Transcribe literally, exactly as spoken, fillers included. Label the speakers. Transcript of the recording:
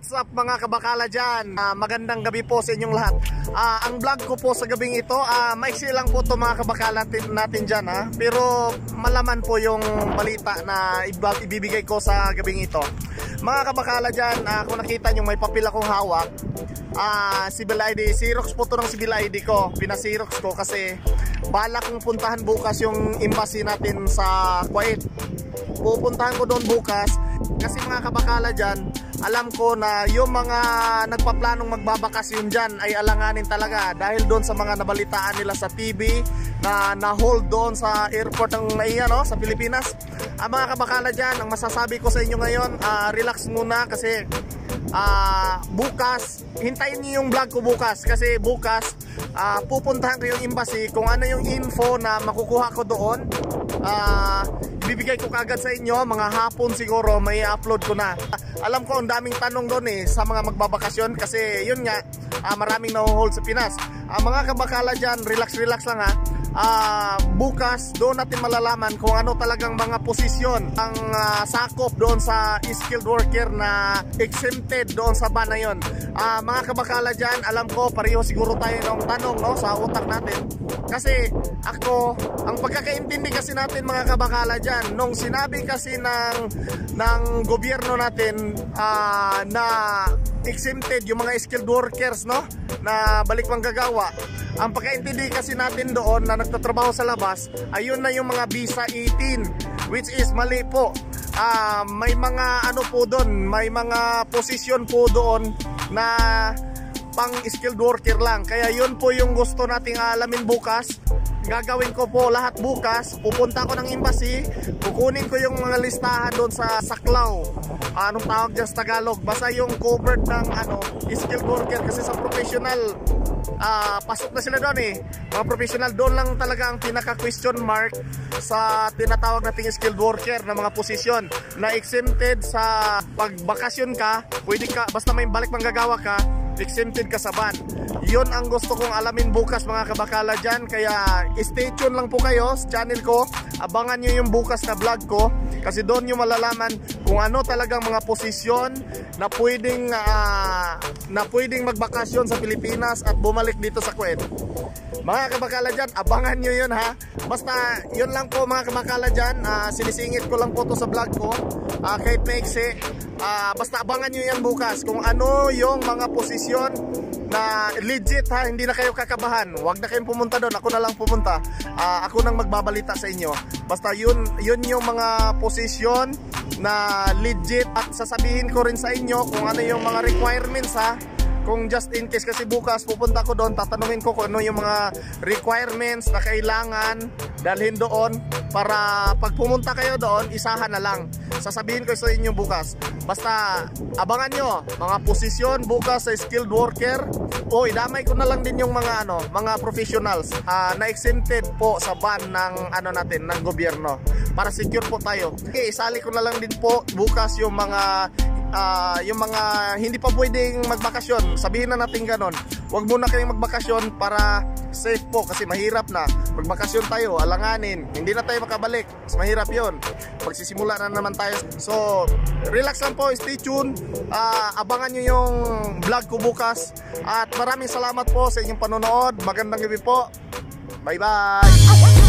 Speaker 1: What's up mga kabakala dyan? Uh, magandang gabi po sa inyong lahat. uh, Ang vlog ko po sa gabing ito, uh, maiksi lang po to mga kabakala natin, natin dyan ha? Pero malaman po yung balita na ibibigay ko sa gabing ito. Mga kabakala dyan, uh, kung nakita nyo may papel akong hawak, uh, civil I D, Xerox po to ng civil I D ko. Pina-Xerox ko kasi balak kong puntahan bukas yung embassy natin sa Kuwait. Pupuntahan ko doon bukas kasi mga kabakala dyan, alam ko na yung mga nagpaplanong magbabakasyon dyan ay alanganin talaga dahil doon sa mga nabalitaan nila sa T V na na-hold doon sa airport ng Naiya, no, sa Pilipinas. Ang mga kabakala dyan, ang masasabi ko sa inyo ngayon, uh, relax muna kasi uh, bukas, hintayin niyo yung vlog ko bukas kasi bukas uh, pupuntahan ko yung embassy. Kung ano yung info na makukuha ko doon, uh, ibibigay ko kagad sa inyo. Mga hapon siguro may upload ko na. Alam ko ang daming tanong doon eh sa mga magbabakasyon kasi yun nga, uh, maraming na-hold sa Pinas. uh, Mga kabakala dyan, relax relax lang ha. uh, Bukas doon natin malalaman kung ano talagang mga posisyon ang uh, sakop doon sa skilled worker na exempted doon sa ban na yun. uh, Mga kabakala dyan, alam ko pareho siguro tayo ng tanong, no, sa utak natin. Kasi ako, ang pagkakaintindi kasi natin mga kabakala dyan, nung sinabi kasi ng, ng gobyerno natin uh, na exempted yung mga skilled workers, no, na balik manggagawa, ang pagkaintindi kasi natin doon na nagtatrabaho sa labas, ayun na yung mga visa eighteen, which is mali po. uh, May mga ano po doon, may mga posisyon po doon na pang skilled worker lang. Kaya yun po yung gusto nating alamin bukas. Gagawin ko po lahat bukas. Pupunta ko ng embassy, kukunin ko yung mga listahan doon sa saklaw, anong tawag dyan sa Tagalog, basta yung covered ng ano, skilled worker. Kasi sa professional, uh, pasok na sila doon eh. Mga professional, doon lang talaga ang pinaka question mark sa tinatawag nating skilled worker na mga posisyon na exempted sa pagbakasyon ka. Pwede ka, basta may balik manggagawa ka, exempted ka sa ban. Yun ang gusto kong alamin bukas mga kabakala dyan. Kaya stay tuned lang po kayo sa channel ko. Abangan nyo yung bukas na vlog ko kasi doon nyo malalaman kung ano talagang mga posisyon na pwedeng uh, na pwedeng magbakasyon sa Pilipinas at bumalik dito sa Kuwait. Mga kabakala dyan, abangan nyo yun ha. Basta yun lang po mga kabakala dyan. uh, Sinisingit ko lang po to sa vlog ko, uh, kahit maiksi. uh, Basta abangan nyo yan bukas kung ano yung mga posisyon na legit ha, hindi na kayo kakabahan. Huwag na kayong pumunta doon, ako na lang pumunta. uh, Ako nang magbabalita sa inyo. Basta yun, yun yung mga posisyon na legit. At sasabihin ko rin sa inyo kung ano yung mga requirements ha. Kung just in case, kasi bukas pupunta ko doon, tatanungin ko kung ano yung mga requirements na kailangan dalhin doon para pag pumunta kayo doon, isahan na lang. Sasabihin ko sa inyo bukas. Basta abangan nyo mga posisyon bukas sa skilled worker. O idamay ko na lang din yung mga ano, mga professionals uh, na exempted po sa ban ng ano natin, ng gobyerno, para secure po tayo. Okay, isali ko na lang din po bukas yung mga Uh, yung mga hindi pa pwedeng magbakasyon. Sabihin na natin ganon, huwag muna kayong magbakasyon para safe po kasi mahirap na. Magbakasyon tayo, alanganin, hindi na tayo makabalik, mas mahirap yun. Pagsisimula na naman tayo. So relax lang po, stay tuned. uh, Abangan nyo yung vlog ko bukas. At maraming salamat po sa inyong panonood. Magandang gabi po. Bye bye.